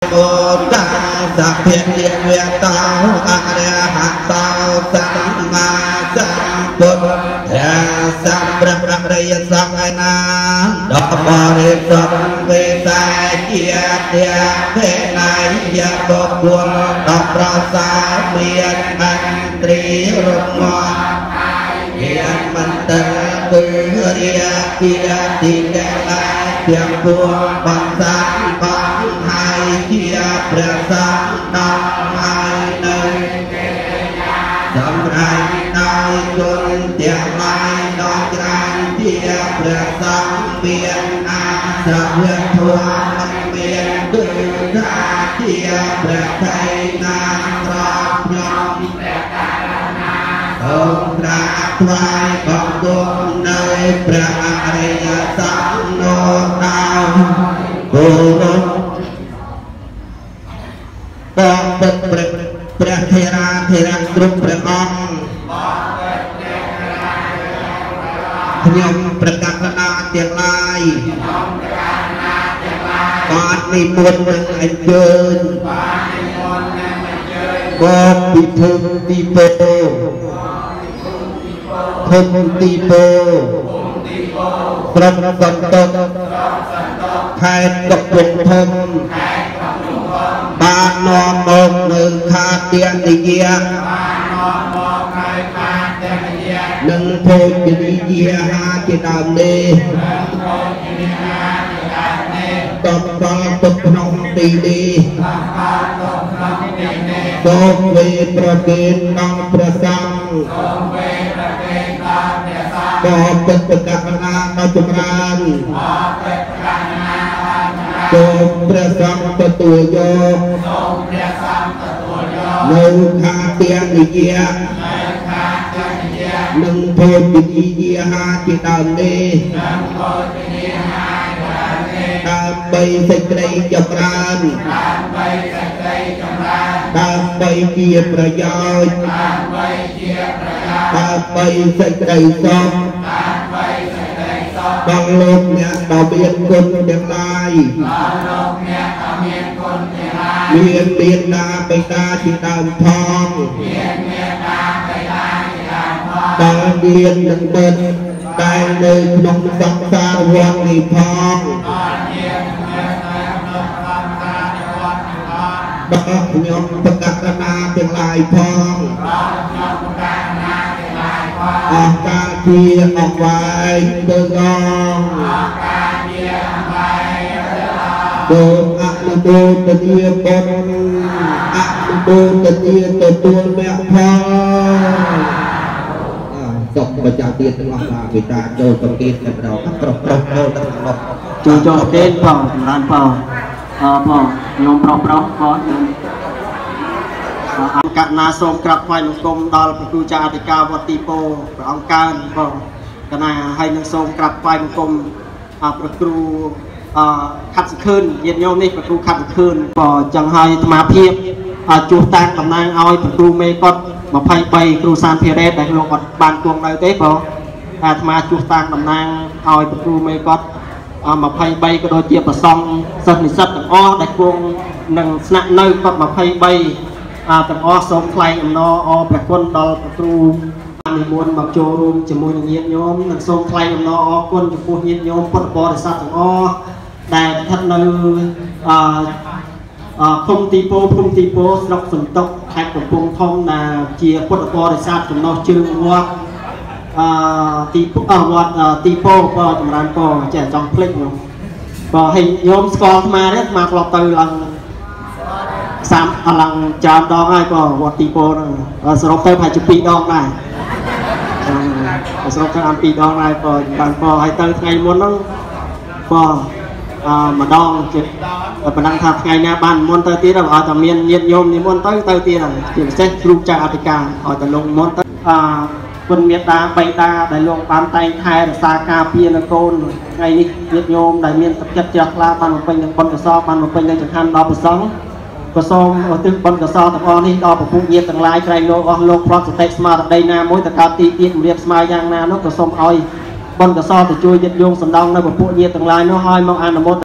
โมตาสัพเพเทวตาอะระหะตาสัมมาสัมพุทธัสสะพระอริยสังฆนาดอกบริสุทธิ์เวทาเกียรติเวนายยะบกวงดอกประสาเมียนอันตรีรุมมเมียนมันตะตุเรียเกียรติแก่ลายเพียงพวงปัสสาวะปังให้เกียรติประสาดอกไม้ในสำไรได้จนเตียไม้ดอกจานเทียบประสาเปลี่ยนอาสะเวียนทัวมันเปลี่ยนดื้อราเทียบประไทยนางรอบยอมองค์พระไตรของดวงในพระอริยสังโฆดาวกุลก็เป็นพระเทราเทระกรุงพระองค์ខ្ញុំប្រកាសណាទាំងឡាយបាទនិមន្តនឹងអញ្ជើញមកពីភូមិទីពោភូមិទីពោក្រុងកន្តុកខេត្តកំពង់ធំបាននាំមកនៅខាទានិយានឹងភោជនីយអាហារជាដើមនេះតបដល់ទុកក្នុងទីនេះសូមវេប្រគេនដល់ព្រះសង្ឃក៏ពិតប្រកាសណាដល់ចម្រើនសូមព្រះសង្ឃទទួលយកនៅខាទានិយានឹងភោជនីយអាហារជាដើមនេះដើម្បីសេចក្តីចម្រើនដើម្បីជាប្រយោជន៍ដើម្បីសេចក្តីសុខដល់លោកអ្នកដ៏មានគុណទាំងឡាយមានមេត្តាបិតាជាដើមផងដល់មាននឹងពិតតែនៅក្នុងសង្សារវដ្តនេះផងដល់ខ្ញុំប្រកាសណាទាំងឡាយផងអស់កាលជាអង្វែងទៅកងសូមអនុមោទនាបុណ្យអនុមោទនាទទួលមគ្គផលសុខប្រចាំទៀតទាំងអស់បាទវិតាចូលប្រគេនតែម្ដងប្រុសចូលទាំងអស់ចូលប្រគេនផងចម្រើនផងបងញោមប្រុសបងអង្គណាសូមក្រាបថ្វាយបង្គំដល់ព្រះគ្រូចារអធិការវត្តទីពោព្រះអង្គកើនបងកណាហើយនឹងសូមក្រាបថ្វាយបង្គំព្រះគ្រូខាត់សខឿនញាតិញោមនេះព្រះគ្រូខាត់សខឿនក៏ចង់ឲ្យអាត្មាភាពជួសតាំងតំណាងឲ្យព្រះគ្រូមេកុដ23គ្រូសានភិរេតដែលលោកអត់បានគង់នៅទេបងអាត្មាជួសតាំងតំណាងឲ្យព្រះគ្រូមេកុដ23ក៏ដូចជាប្រសង់សិស្សនិស្សិតទាំងអស់ដែលគង់នឹងស្នាក់នៅកុដ23ទាំងអស់សូមថ្លែងអំណរអរព្រះគុណដល់ព្រះគ្រូនិមន្តមកចូលរួមជាមួយនឹងញាតិញោមនិងសូមថ្លែងអំណរអរគុណចំពោះញាតិញោមពុទ្ធបរិស័ទទាំងអស់ដែលស្ថិតនៅភូមិទីពោស្រុកសន្ទុកខេត្តកំពង់ធំដែលជាពុទ្ធបរិស័ទចំណុះជើងវត្តទីវត្តទីពោក៏ចម្រើនក៏ចេះចង់ភ្លេចនោះក៏ឲ្យញោមស្គាល់អាត្មានេះអាត្មាធ្លាប់ទៅឡើងឡើងច្រើនដងហើយក៏វត្តទីពោហ្នឹងសរុបទៅប្រហែលជា2ដងដែរសរុបទៅ2ដងដែរក៏បានក៏ឲ្យទៅថ្ងៃមុនហ្នឹងក៏ម្ដងជាប៉ុណ្ណឹងថាថ្ងៃណាបានមុនទៅទៀតឲ្យតែមានញាតិញោមនិមន្តទៅទៀតហើយជាពិសេសគ្រូចាស់អធិការឲ្យតែលោកមុនទៅគុណមេត្តាបៃតាដែលលោកបានតែងថែរក្សាការពារនៅកូនថ្ងៃនេះញាតិញោមដែលមានទឹកចិត្តជ្រះថ្លាបានបំពេញនឹងបុណ្យកុសលបានបំពេញនៅចង្ហាន់ដល់ព្រះសង្ឃក៏សូមឧទ្ទិសបុណ្យកុសលទាំងអស់នេះដល់ពពុះញាតិទាំងឡាយក្រែងលោកអស់លោកប្រត់សតិស្មារតីណាមួយទៅកើតទីទៀតរៀបស្មើយ៉ាងណានោះក៏សូមឲ្យបុណ្យកុសលទៅជួយញាតិញោមសំដងនៅពពុះញាតិទាំងឡាយនោះឲ្យមកអនុមោទ